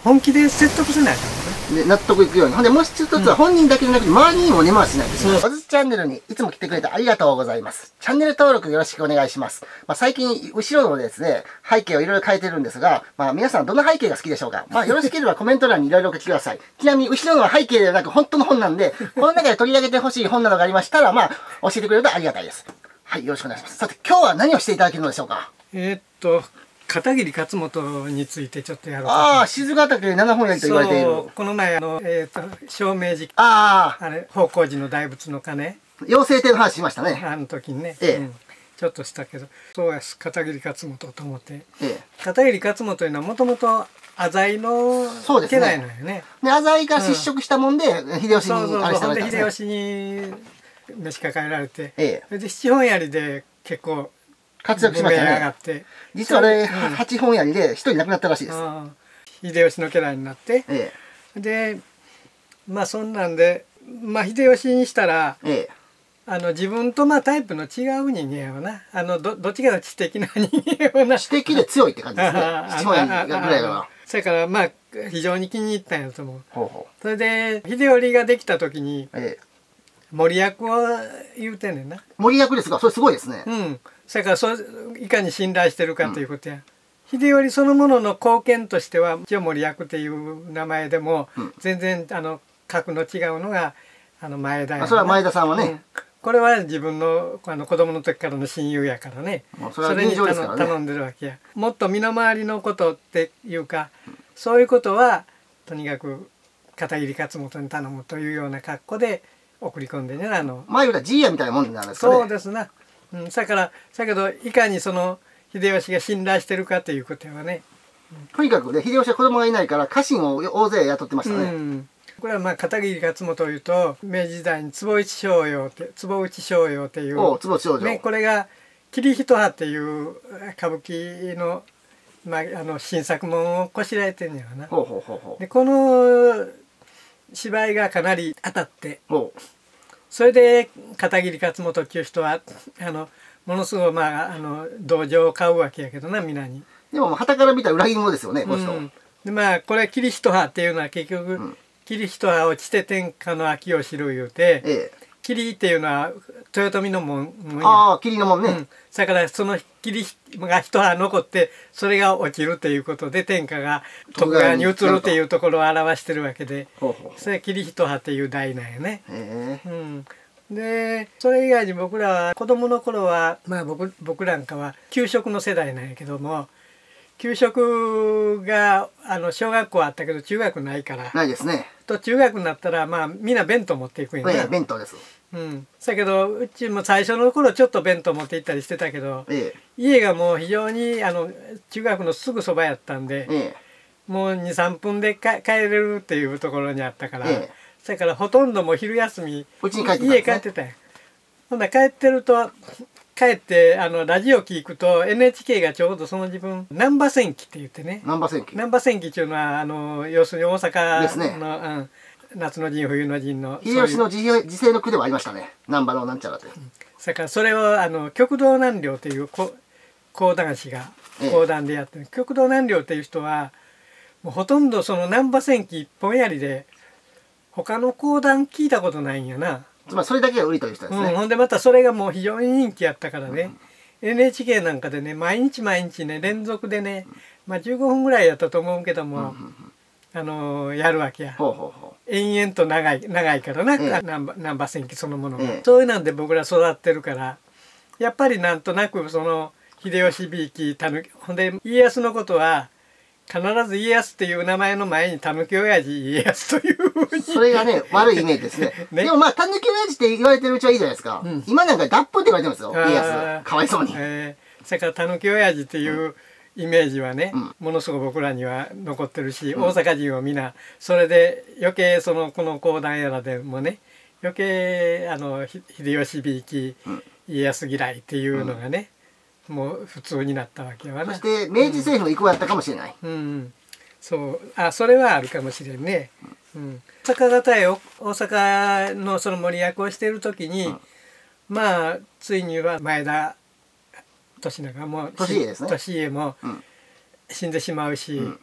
本気で説得せないとね。 納得いくように。ほんで、もう一つは本人だけじゃなくて、周りにも根回しないといけない。おずチャンネルにいつも来てくれてありがとうございます。チャンネル登録よろしくお願いします。最近、後ろのですね、背景をいろいろ変えてるんですが、皆さんどんな背景が好きでしょうか？よろしければコメント欄にいろいろお書きください。ちなみに、後ろのは背景ではなく本当の本なんで、この中で取り上げてほしい本などがありましたら、教えてくれるとありがたいです。はい、よろしくお願いします。さて、今日は何をしていただけるのでしょうか？ 片桐勝元についてちょっとやろうか。 ああ、静ヶ岳7本槍と言われている。 この前照明寺、 あれ宝光寺の大仏の鐘、 妖精亭の話しましたね。 あの時にね、ちょっとしたけど、そうやす片桐勝元と思って、片桐勝元というのはもともと浅井の家来なんよね。 で、浅井が失職したもんで、秀吉にあれしたられたんですね。 秀吉に召し抱えられて、 それで七本槍で結構活躍しましたね。実はあれ、8本槍で1人亡くなったらしいです。 秀吉の家来になって、でそんなんで秀吉にしたら、自分とタイプの違う人間よな。どっちかの知的な人間よな。 知的で強いって感じですね。7本槍ぐらいは。 それから非常に気に入ったんやと思う。それで秀頼ができた時に森役を言うてんねんな。 森役ですが、それすごいですね。 それからいかに信頼してるかということや。秀頼そのものの貢献としては一応森役っていう名前でも全然格の違うのが前田や。 それは前田さんはね。 これは自分の子供の時からの親友やからね。それに頼んでるわけや。もっと身の回りのことっていうか、そういうことはとにかく片桐勝元に頼むというような格好で送り込んでね。 前はジーヤみたいなもんなんですかね。 そうですな。だけどいかに秀吉が信頼してるかということはね。 とにかくね、秀吉は子供がいないから家臣を大勢雇ってましたね。 これは片桐勝元というと明治時代に坪内逍遙っていうこれが桐一葉っていう歌舞伎の新作もをこしらえてんねやな。でこの芝居がかなり当たって、それで片桐勝元っていう人はものすごい同情を買うわけやけどな、皆に。 でも傍から見たら裏切り者ですよね、この人。 でこれ桐一葉っていうのは結局、桐一葉を地て天下の秋を知る言うて、桐っていうのは豊臣の門。 桐の門ね。 だからその桐が一葉残ってそれが落ちるっていうことで天下が徳川に移るっていうところを表してるわけで、それ桐一葉っていう題なんやね。でそれ以外に僕らは子供の頃は僕なんかは給食の世代なんやけども、給食が小学校あったけど中学ないから。 ないですね。 と中学になったらみんな弁当持っていくんやね。 弁当です。 だけどうちも最初の頃ちょっと弁当持って行ったりしてたけど、家がもう非常に中学のすぐそばやったんで、もう23分で帰れるっていうところにあったから、だからほとんどもう昼休み家帰ってたんや。ほんなら帰ってラジオ聞くと NHK がちょうどその自分難波戦記って言ってね。難波戦記っていうのは要するに大阪の夏の陣冬の陣の秀吉の時世の句ではありましたね。難波のなんちゃらって。 だからそれを極道南陵っていう講談師が講談でやってる。極道南陵っていう人はもうほとんどその難波戦記一本槍で他の講談聞いたことないんやな。 つまりそれだけが売りという人ですね。 ほんでまたそれがもう非常に人気やったからね、NHK なんかでね毎日ね連続でね、15分ぐらいやったと思うけども、やるわけや。延々と長いからな、難波戦記そのものが。そういうなんで僕ら育ってるから、やっぱりなんとなくその秀吉びいきほんで家康のことは必ず家康っていう名前の前にたぬき親父家康というふうにそれがね悪いイメージですね。でもたぬき親父って言われてるうちはいいじゃないですか。今なんか脱糞って言われてるんですよ、家康。かわいそうに。 それからたぬき親父っていうイメージはね、ものすごく僕らには残ってるし、大阪人は皆それで余計この講談やらでもね余計秀吉びいき家康嫌いっていうのがね、もう普通になったわけはな。 そして明治政府の意向やったかもしれない。 それはあるかもしれんね。大阪のその森役をしている時に、ついには前田利長も利家も死んでしまうし、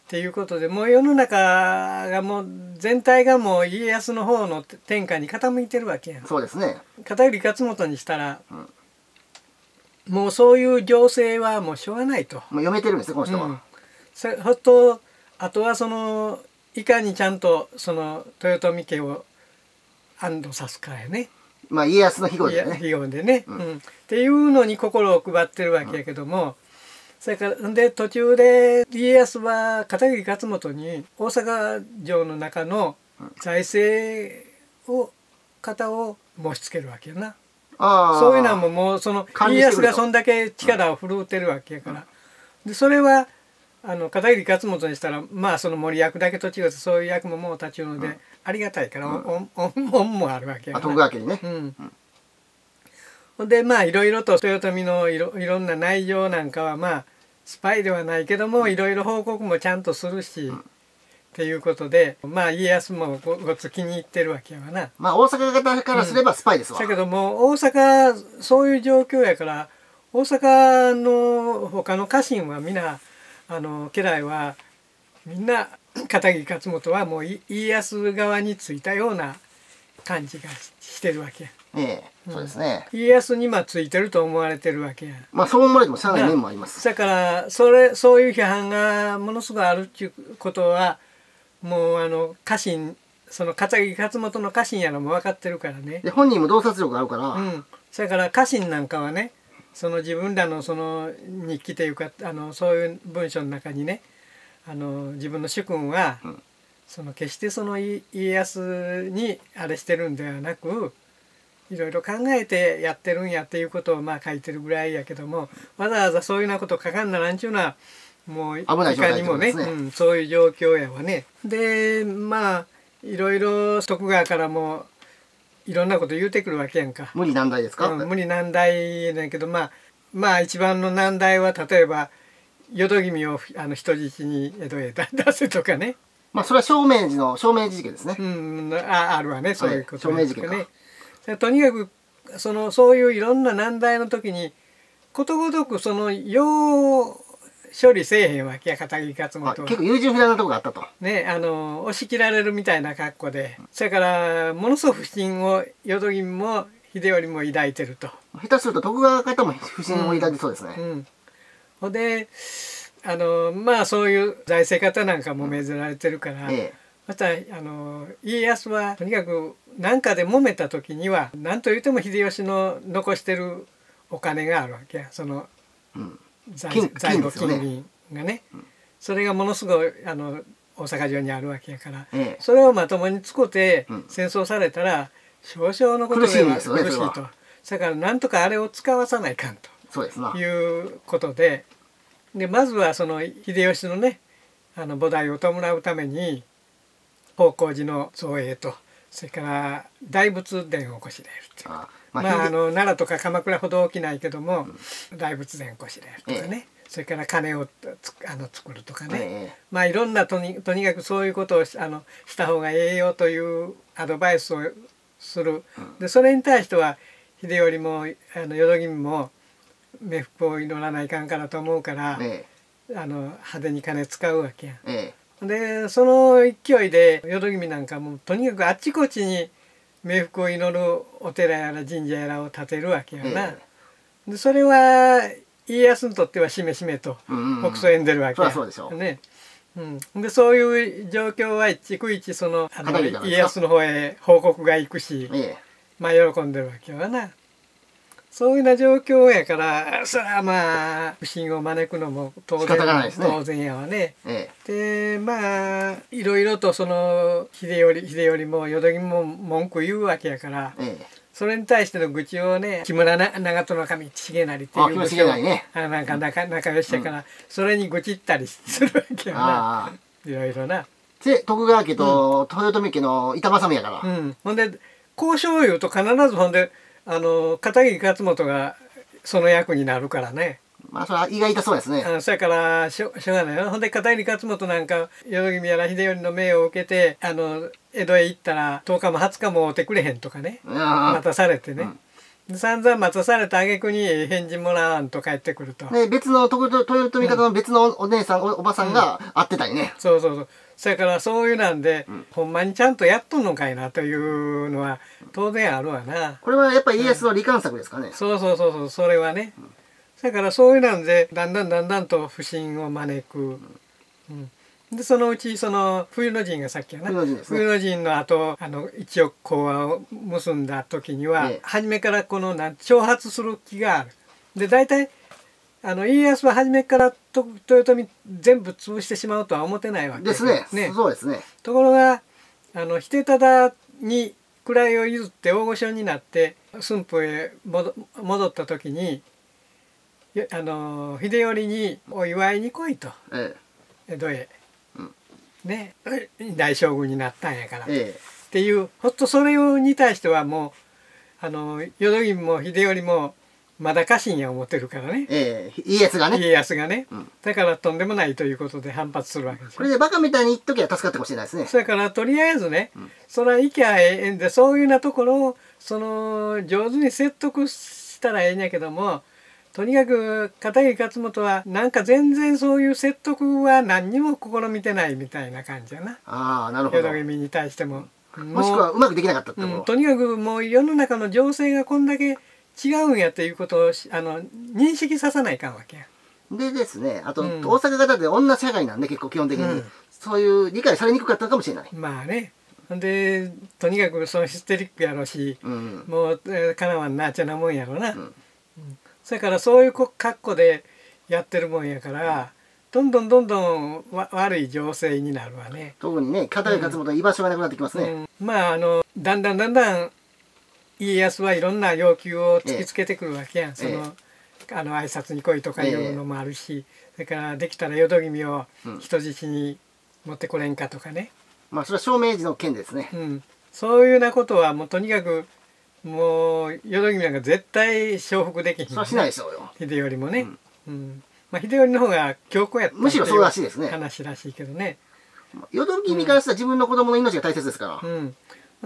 っていうことでもう世の中がもう全体がもう家康の方の天下に傾いてるわけやん。 そうですね。 片桐勝元にしたら、もうそういう情勢はもうしょうがないと。もう読めてるんですねこの人は。 ほっとあとはそのいかにちゃんとその豊臣家を安堵さすかやね。 まあ家康の庇護でね。 庇護でね、っていうのに心を配ってるわけやけども、それからで途中で家康は片桐勝元に大阪城の中の財政方を申し付けるわけやな。そういうのはもうその家康がそんだけ力を振るうてるわけやから、でそれは片桐勝元にしたらまあその森役だけと違ってそういう役ももう立ちるのでありがたいから、恩もあるわけやな。 徳川家にね。 でまあいろいろと豊臣のいろんな内情なんかはまあスパイではないけどもいろいろ報告もちゃんとするし、っていうことでまあ家康もごつ気に入ってるわけやわな。 まあ大阪方からすればスパイですわ。 だけども大阪そういう状況やから大阪の他の家臣は皆家来はみんな片桐勝元はもう家康側についたような感じがしてるわけや。 そうですね。 家康についてると思われてるわけや。 まあそう思われてもしゃあない面もあります。 だからそういう批判がものすごいあるっていうことはもう家臣その片桐勝元の家臣やらも分かってるからね。 で本人も洞察力があるから。 それから家臣なんかはねその自分らのその日記というかそういう文章の中にね自分の主君は、その決してその家康にあれしてるんではなくいろいろ考えてやってるんやっていうことをまあ書いてるぐらいやけどもわざわざそういうようなこと書かんならんちゅうのはもういかにもね、そういう状況やわね。でまあいろいろ徳川からもいろんなこと言うてくるわけやんか。 無理難題ですか？ 無理難題だけどまあ一番の難題は例えば淀君を人質に江戸へ出せとかね。 まあそれは正明寺事件ですね。 あるわねそういうこと、 正明事件ね。 とにかくそういういろんな難題の時にことごとく処理せえへんわけや片桐勝元は。 結構優柔不断なとこがあったと。 ね押し切られるみたいな格好で、それからものすごく不信を淀君も秀頼も抱いてると。 下手すると徳川方も不信を抱いてそうですね。 ほんでまあそういう財政方なんかも命ぜられてるから、また家康はとにかく何かで揉めた時には何と言っても秀吉の残してるお金があるわけやその。財宝金銀がね、それがものすごい大阪城にあるわけやから、それをまともに使って戦争されたら少々のことでは苦しいと。だからなんとかあれを使わさないかんということでまずはその秀吉のね菩提を弔うために宝光寺の造営とそれから大仏殿をこしらえるっていう。奈良とか鎌倉ほど大きないけども、大仏殿こしらえるとかね、それから鐘を作るとかね、まあいろんなとにかくそういうことをした方がええよというアドバイスをする。でそれに対しては秀頼も淀君も冥福を祈らないかんからと思うから、派手に金使うわけやん。でその勢いで淀君なんかもとにかくあっちこっちに冥福を祈るお寺やら神社やらを建てるわけやな。でそれは家康にとってはしめしめとほくそ笑んでるわけやね。でそういう状況は逐一その家康の方へ報告が行くし、まあ喜んでるわけやな。そういうような状況やからそれはまあ不信を招くのも当然やわね。でまあいろいろとその秀頼も淀君も文句言うわけやから、それに対しての愚痴をね木村長門守重成っていう武将なんか仲良しやから、それに愚痴ったりするわけやな。いろいろな。 で徳川家と豊臣家の板挟みやから。 ほんで交渉言うと必ずほんで片桐勝元がその役になるからね。 まあそれは意外とそうですね。 それからしょうがないよ。ほんで片桐勝元なんか淀君やら秀頼の命を受けて江戸へ行ったら10日も20日も会うてくれへんとかね待たされてね。 散々待たされた挙句に返事もらわんと帰ってくると。 ね、別の豊臣方の別のお姉さん、おばさんが会ってたりね。 そうそうそう。それからそういうなんで、ほんまにちゃんとやっとんのかいなというのは当然あるわな。 これはやっぱり家康の罹患作ですかね。 そうそうそうそう、それはね。だからそういうなんでだんだんと不信を招く。でそのうちその冬の陣がさっきやな、冬の陣の後一応講和を結んだ時には、初めからこの挑発する気がある。で大体家康は初めから豊臣全部潰してしまうとは思ってないわけですね。そうですね。 ところが秀忠に位を譲って大御所になって駿府へ戻った時に秀頼にお祝いに来いと、江戸へ。ね、大将軍になったんやから、っていうほんとそれに対してはもう淀君も秀頼もまだ家臣や思ってるからね、 家康がね、 だからとんでもないということで反発するわけですよ。 これでバカみたいに言っときゃ助かったかもしれないですね。 それからとりあえずね、それは行きゃええんでそういうようなところを上手に説得したらええんやけども、とにかく片桐勝元はなんか全然そういう説得は何にも試みてないみたいな感じやな。 なるほど。 淀君に対しても。 もしくはうまくできなかったってこと。 とにかくもう世の中の情勢がこんだけ違うんやということを認識させないかんわけや。 でですね、あと、大阪方で女社会なんで結構基本的に、そういう理解されにくかったかもしれない。 まあね。でとにかくそのヒステリックやろうし、もうかなわんなっちゃなもんやろな。それからそういう格好でやってるもんやから、どんどん悪い情勢になるわね。 特にね、片桐勝元の居場所がなくなってきますね。 まあだんだん家康はいろんな要求を突きつけてくるわけやん。挨拶に来いとかいうのもあるし、それからできたら淀君を人質に持ってこれんかとかね。 まあそれは証明時の件ですね。 そういうようなことはもうとにかくもう淀君なんか絶対承服できへん。 そうしないでしょうよ。 秀頼もね。まあ秀頼の方が強硬やったむしろそうらしいですね。 話らしいけどね。 淀君からしたら自分の子供の命が大切ですから。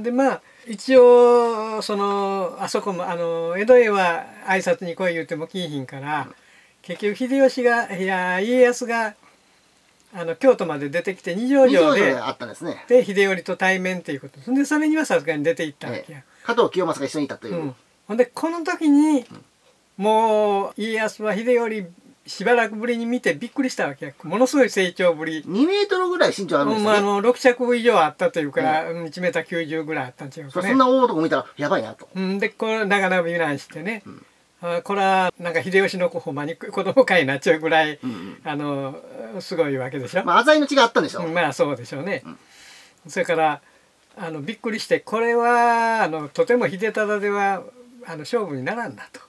でまあ一応あそこも江戸へは挨拶に来い言うても来いひんから、結局秀吉が家康が京都まで出てきて二条城で秀頼と対面っていうことで、それにはさすがに出て行ったわけや。 加藤清正が一緒にいたという。 ほんでこの時にもう家康は秀頼しばらくぶりに見てびっくりしたわけや。ものすごい成長ぶり。 2メートルぐらい身長あるんですね。 6尺以上あったというから1メーター90ぐらいあったん違うかね。 そんな大男見たらやばいなと。 でこれなかなか見ないしてね、これはなんか秀吉のほんまに子供かいなっちゅうぐらいすごいわけでしょ。 まあ浅井の血があったんでしょう。 まあそうでしょうね。それからびっくりして、これはとても秀忠では勝負にならんなと。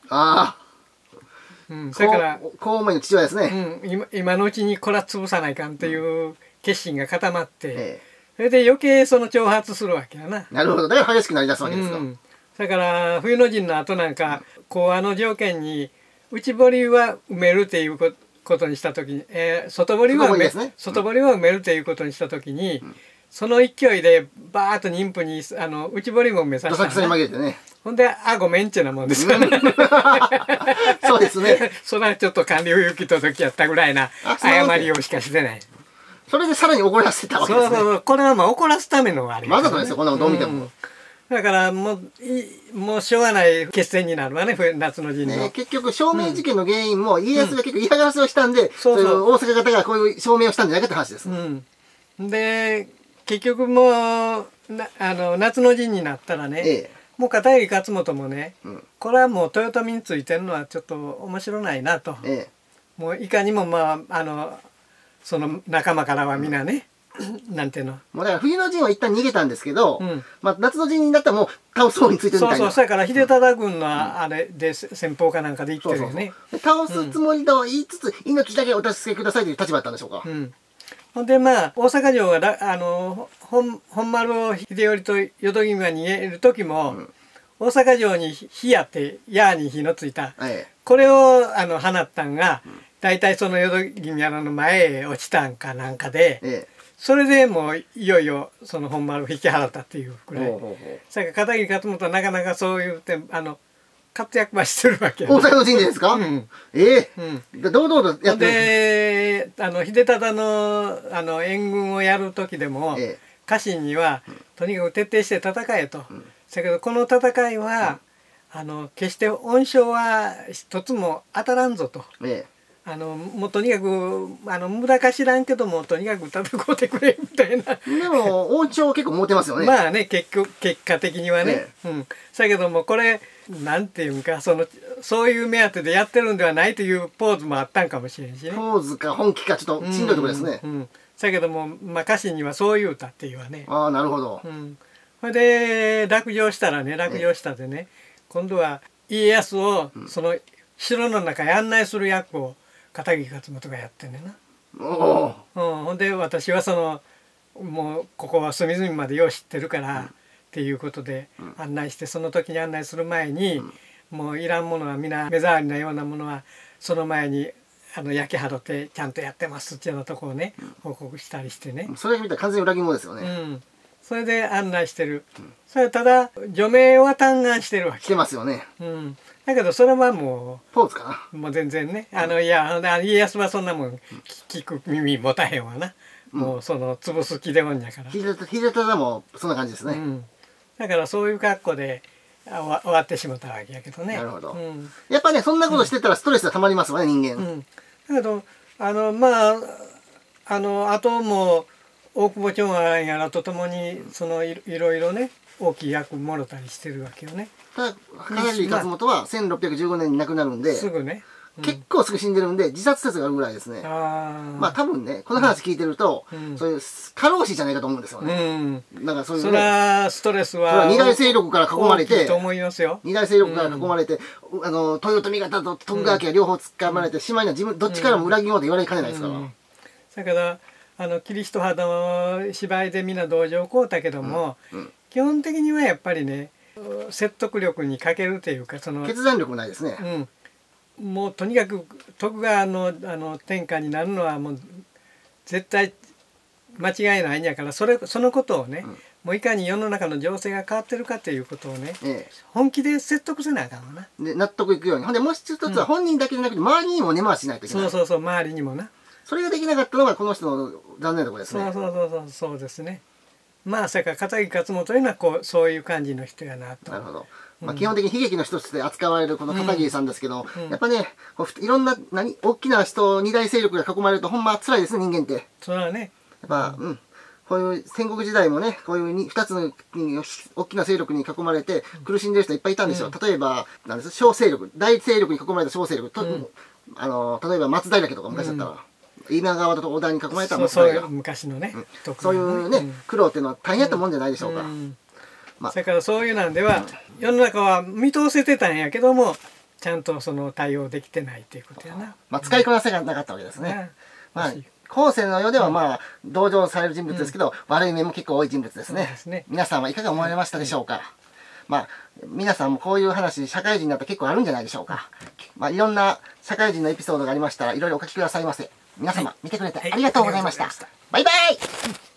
それから公務員の父親ですね。 今のうちにこれは潰さないかんという決心が固まって、それで余計挑発するわけやな。 なるほど。だから激しくなりだすわけですか。 だから冬の陣の後なんか講和の条件に内堀は埋めるっていうことにした時に、外堀は埋めるということにした時に、その勢いでバーッと妊婦に内堀も埋めさせた。 どさくさに紛れてね。 ほんでごめんっちゅうなもんですよね。 そうですね。 それはちょっと管理不行き届きやったぐらいな誤りをしかしてない。 それでさらに怒らせたわけですね。 そうこれはまあ怒らすためのあれわざとですよ、こんなのどう見ても。 だからもうしょうがない決戦になるわね、夏の陣の。 結局証明事件の原因も家康が結構嫌がらせをしたんで、大阪方がこういう証明をしたんじゃないかって話です。 で結局もう夏の陣になったらね、もう片桐勝元もね、これはもう豊臣についてるのはちょっと面白ないなと。もういかにもまあその仲間からは皆ね、なんていうの。 もうだから冬の陣は一旦逃げたんですけど、まあ夏の陣になったらもう倒す方についてるみたいな。 そうそれから秀忠軍のあれで先鋒かなんかで行ってるよね。 倒すつもりと言いつつ命だけお助けくださいという立場だったんでしょうか。 ほんでまあ大阪城が本丸を秀頼と淀君が逃げる時も、大阪城に火やって矢に火のついた、これを放ったんが、大体その淀君やらの前へ落ちたんかなんかで、それでもういよいよその本丸を引き払ったっていうくらい。それから片桐勝元はなかなかそういう点活躍はしてるわけや、 大阪の神社ですか？堂々とやってる。 で秀忠の援軍をやる時でも、家臣にはとにかく徹底して戦えと。だけどこの戦いは、決して恩賞は一つも当たらんぞと。もうとにかく無駄か知らんけどもとにかく戦うてくれみたいな。 でも恩賞結構持てますよね。 まあね、結果的にはね。だけどもこれなんていうんか、そういう目当てでやってるんではないというポーズもあったんかもしれんしね。 ポーズか本気かちょっとしんどいところですね。 だけども、まあ、家臣にはそう言うたっていうわね。 ああ、なるほど。 それで落城したらね、落城したでね、今度は家康をその城の中へ案内する役を片桐勝元がやってんねんな。ほんで私はもうここは隅々までよう知ってるからっていうことで案内して、その時に案内する前にもういらんものは皆目障りなようなものはその前に焼け払ってちゃんとやってますっていうようなとこをね報告したりしてね。 それ見たら完全に裏切り者ですよね。 それで案内してる。それただ除名は嘆願してるわけ。 してますよね。 だけどそれはもうポーズかな。 もう全然ね、いや家康はそんなもん聞く耳持たへんわな。もう潰す気でおんやから。 秀忠もそんな感じですね。 だからそういう格好で終わってしまったわけやけどね。 なるほど。やっぱねそんなことしてたらストレスがたまりますわね、人間。 だけどまああとも大久保長安やらとともにいろいろね大きい役もろたりしてるわけよね。 ただ片桐勝元は1615年に亡くなるんで、 すぐね、 結構すぐ死んでるんで自殺説があるぐらいですね。まあ多分ねこの話聞いてると、そういう過労死じゃないかと思うんですよね。なんかそういうね、 それはストレスは二大勢力から囲まれて、 二大勢力から囲まれて、豊臣方と徳川家が両方捕まれて、しまいには自分どっちからも裏切り者と言われかねないですから。 だからキリスト派の芝居でみんな同情をこうたけども、基本的にはやっぱりね説得力に欠けるというか決断力もないですね。 もうとにかく徳川の天下になるのはもう絶対間違いないんやから、そのことをね、もういかに世の中の情勢が変わってるかということをね、本気で説得せなあかんのな。 で納得いくように。ほんでもう一つは本人だけじゃなくて周りにも根回ししないといけない。 そう周りにもな。 それができなかったのがこの人の残念なところですね。 そうですね。まあそれから片桐勝元というのはそういう感じの人やなと。 なるほど。まあ基本的に悲劇の一つで扱われるこの片桐さんですけど、やっぱねいろんな大きな人二大勢力が囲まれるとほんま辛いですね、人間って。 それはね。 やっぱこういう戦国時代もねこういう2つの大きな勢力に囲まれて苦しんでる人いっぱいいたんですよ。例えば小勢力、大勢力に囲まれた小勢力と、例えば松平家とか昔だったら。今川と織田に囲まれた松平、 昔のね、 そういうね苦労っていうのは大変やったもんじゃないでしょうか。 それからそういうなんでは世の中は見通せてたんやけどもちゃんと対応できてないっていうことやな。 使いこなせがなかったわけですね。後世の世ではまあ同情される人物ですけど、悪い面も結構多い人物ですね。皆さんはいかが思われましたでしょうか。まあ皆さんもこういう話社会人になったら結構あるんじゃないでしょうか。いろんな社会人のエピソードがありましたらいろいろお書きくださいませ。皆様見てくれてありがとうございました。バイバイ。